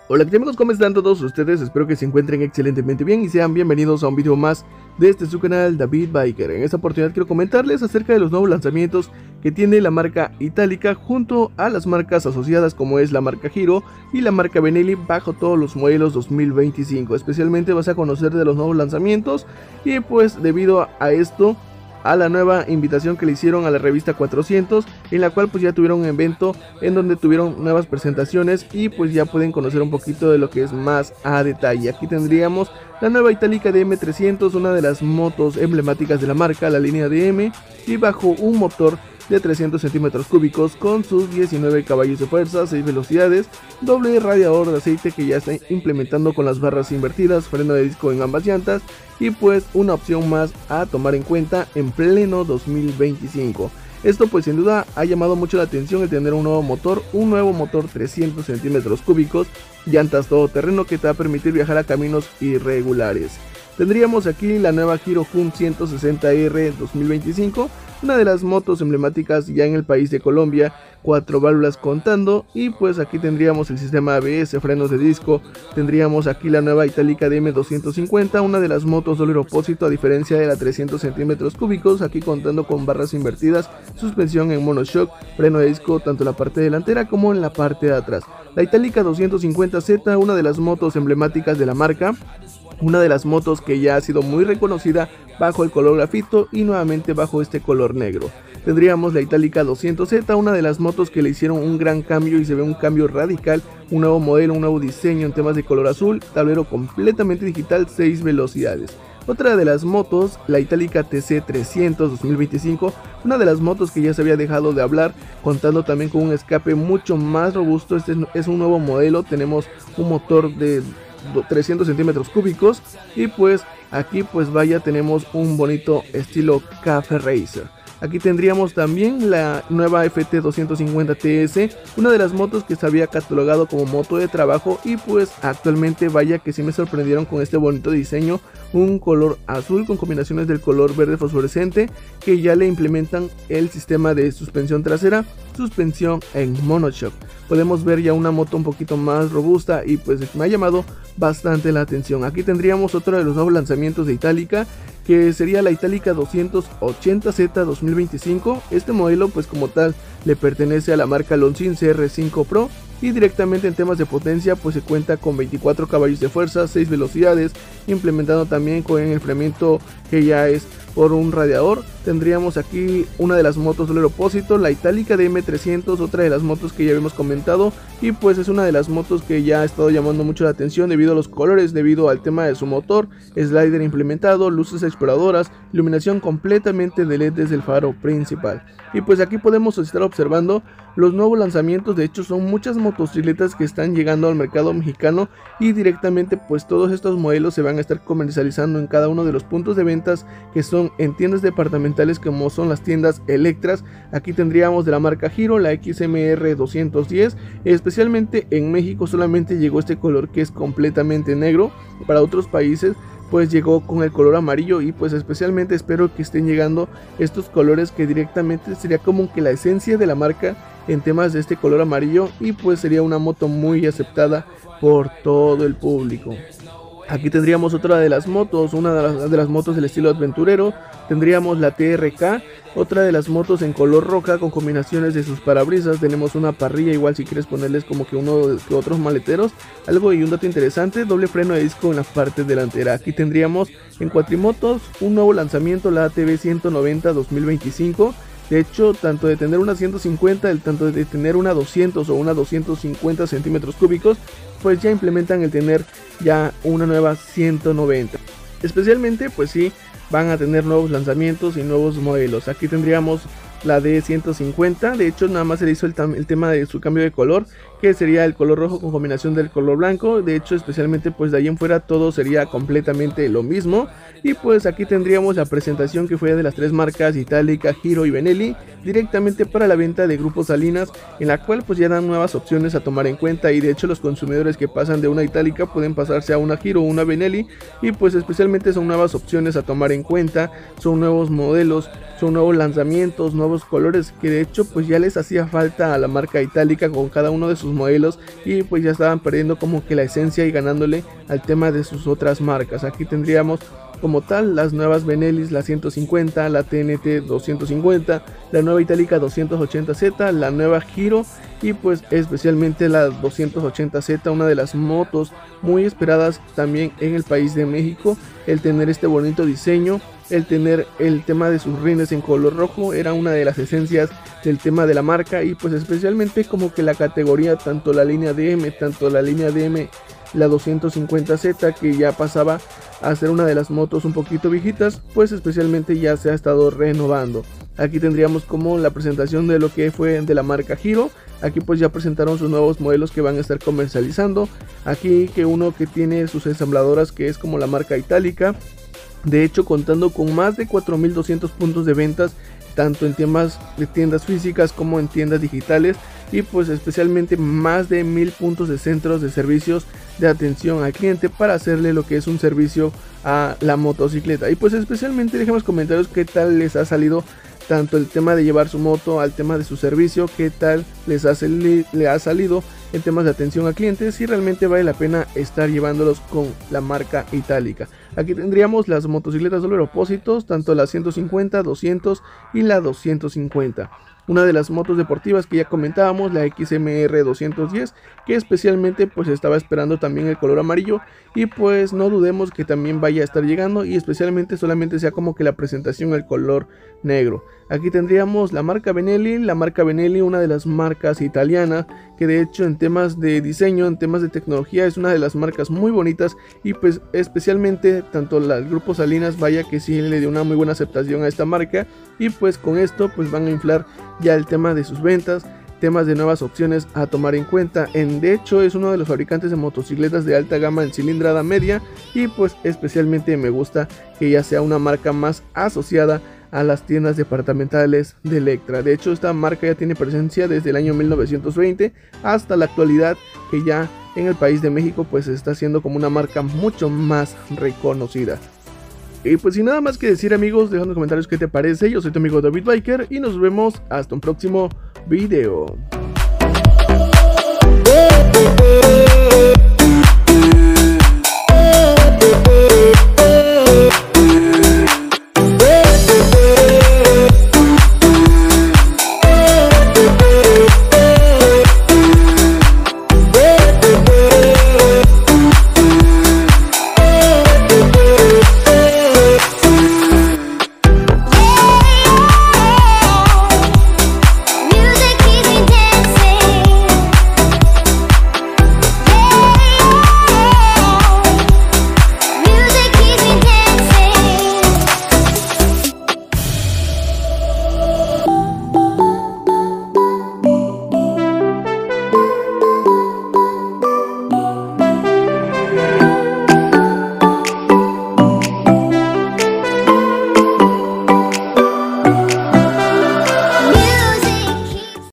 Hola, ¿qué amigos? ¿Cómo están todos ustedes? Espero que se encuentren excelentemente bien y sean bienvenidos a un video más de su canal David Biker. En esta oportunidad quiero comentarles acerca de los nuevos lanzamientos que tiene la marca Itálica junto a las marcas asociadas como es la marca Hero y la marca Benelli bajo todos los modelos 2025. Especialmente vas a conocer de los nuevos lanzamientos y pues debido a esto, a la nueva invitación que le hicieron a la revista 400, en la cual pues ya tuvieron un evento en donde tuvieron nuevas presentaciones y pues ya pueden conocer un poquito de lo que es más a detalle. Aquí tendríamos la nueva Itálica DM300, una de las motos emblemáticas de la marca, la línea DM, y bajo un motor de 300 centímetros cúbicos con sus 19 caballos de fuerza, 6 velocidades, doble radiador de aceite que ya está implementando con las barras invertidas, freno de disco en ambas llantas y pues una opción más a tomar en cuenta en pleno 2025. Esto pues sin duda ha llamado mucho la atención el tener un nuevo motor 300 centímetros cúbicos, llantas todoterreno que te va a permitir viajar a caminos irregulares. Tendríamos aquí la nueva Hero Hum 160R 2025, una de las motos emblemáticas ya en el país de Colombia, 4 válvulas contando, y pues aquí tendríamos el sistema ABS, frenos de disco. Tendríamos aquí la nueva Itálica DM250, una de las motos doble propósito a diferencia de la 300 centímetros cúbicos, aquí contando con barras invertidas, suspensión en monoshock, freno de disco tanto en la parte delantera como en la parte de atrás. La Itálica 250Z, una de las motos emblemáticas de la marca, una de las motos que ya ha sido muy reconocida bajo el color grafito y nuevamente bajo este color negro. Tendríamos la Itálica 200Z, una de las motos que le hicieron un gran cambio y se ve un cambio radical, un nuevo modelo, un nuevo diseño en temas de color azul, tablero completamente digital, 6 velocidades. Otra de las motos, la Itálica TC300 2025, una de las motos que ya se había dejado de hablar, contando también con un escape mucho más robusto. Este es un nuevo modelo, tenemos un motor de 300 centímetros cúbicos y pues aquí pues vaya tenemos un bonito estilo Cafe Racer. Aquí tendríamos también la nueva FT 250 TS, una de las motos que se había catalogado como moto de trabajo y pues actualmente vaya que sí me sorprendieron con este bonito diseño, un color azul con combinaciones del color verde fosforescente que ya le implementan el sistema de suspensión trasera, suspensión en monoshock. Podemos ver ya una moto un poquito más robusta y pues me ha llamado bastante la atención. Aquí tendríamos otro de los nuevos lanzamientos de Itálica, que sería la Itálica 280Z 2025. Este modelo pues como tal le pertenece a la marca Longines CR5 Pro y directamente en temas de potencia pues se cuenta con 24 caballos de fuerza, 6 velocidades, implementado también con el enfriamiento que ya es por un radiador. Tendríamos aquí una de las motos doble propósito, la Itálica DM300, otra de las motos que ya habíamos comentado y pues es una de las motos que ya ha estado llamando mucho la atención debido a los colores, debido al tema de su motor, slider implementado, luces exploradoras, iluminación completamente de LED desde el faro principal. Y pues aquí podemos estar observando los nuevos lanzamientos. De hecho son muchas motocicletas que están llegando al mercado mexicano y directamente pues todos estos modelos se van a estar comercializando en cada uno de los puntos de ventas que son en tiendas departamentales como son las tiendas Electras. Aquí tendríamos de la marca Hero la XMR 210, especialmente en México solamente llegó este color que es completamente negro. Para otros países pues llegó con el color amarillo y pues especialmente espero que estén llegando estos colores que directamente sería como que la esencia de la marca en temas de este color amarillo y pues sería una moto muy aceptada por todo el público. Aquí tendríamos otra de las motos, una de las motos del estilo aventurero. Tendríamos la TRK, otra de las motos en color roja con combinaciones de sus parabrisas. Tenemos una parrilla, igual si quieres ponerles como que uno que otros maleteros. Algo y un dato interesante, doble freno de disco en la parte delantera. Aquí tendríamos en cuatrimotos un nuevo lanzamiento, la ATV 190 2025. De hecho, tanto de tener una 150, tanto de tener una 200 o una 250 centímetros cúbicos, pues ya implementan el tener ya una nueva 190. Especialmente, pues sí, van a tener nuevos lanzamientos y nuevos modelos. Aquí tendríamos la D150, de hecho nada más se le hizo el tema de su cambio de color, que sería el color rojo con combinación del color blanco. De hecho especialmente pues de ahí en fuera todo sería completamente lo mismo. Y pues aquí tendríamos la presentación que fue de las tres marcas Itálica, Hero y Benelli, directamente para la venta de Grupo Salinas, en la cual pues ya dan nuevas opciones a tomar en cuenta. Y de hecho los consumidores que pasan de una Itálica pueden pasarse a una Hero o una Benelli, y pues especialmente son nuevas opciones a tomar en cuenta, son nuevos modelos, son nuevos lanzamientos, nuevos colores que de hecho pues ya les hacía falta a la marca Itálica con cada uno de sus sus modelos y pues ya estaban perdiendo como que la esencia y ganándole al tema de sus otras marcas. Aquí tendríamos como tal las nuevas Benelli, la 150, la TNT 250, la nueva Itálica 280Z, la nueva Giro y pues especialmente la 280Z, una de las motos muy esperadas también en el país de México. El tener este bonito diseño, el tener el tema de sus rines en color rojo era una de las esencias del tema de la marca y pues especialmente como que la categoría, tanto la línea DM, la 250Z, que ya pasaba a ser una de las motos un poquito viejitas, pues especialmente ya se ha estado renovando. Aquí tendríamos como la presentación de lo que fue de la marca Giro. Aquí pues ya presentaron sus nuevos modelos que van a estar comercializando. Aquí que uno que tiene sus ensambladoras, que es como la marca Itálica, de hecho contando con más de 4200 puntos de ventas, tanto en temas de tiendas físicas como en tiendas digitales, y pues especialmente más de 1000 puntos de centros de servicios de atención al cliente para hacerle lo que es un servicio a la motocicleta. Y pues especialmente déjenme en los comentarios qué tal les ha salido tanto el tema de llevar su moto al tema de su servicio, qué tal le ha salido en temas de atención a clientes, si realmente vale la pena estar llevándolos con la marca Itálica. Aquí tendríamos las motocicletas doble propósitos, tanto la 150, 200 y la 250. Una de las motos deportivas que ya comentábamos, la XMR 210, que especialmente pues estaba esperando también el color amarillo y pues no dudemos que también vaya a estar llegando, y especialmente solamente sea como que la presentación el color negro. Aquí tendríamos la marca Benelli, una de las marcas italianas que de hecho en temas de diseño, en temas de tecnología es una de las marcas muy bonitas, y pues especialmente tanto el grupo Salinas vaya que sí le dio una muy buena aceptación a esta marca, y pues con esto pues van a inflar ya el tema de sus ventas, temas de nuevas opciones a tomar en cuenta. De hecho es uno de los fabricantes de motocicletas de alta gama en cilindrada media, y pues especialmente me gusta que ya sea una marca más asociada a las tiendas departamentales de Electra. De hecho esta marca ya tiene presencia desde el año 1920 hasta la actualidad, que ya en el país de México pues está siendo como una marca mucho más reconocida. Y pues sin nada más que decir, amigos, dejando en los comentarios qué te parece. Yo soy tu amigo David Biker y nos vemos hasta un próximo video.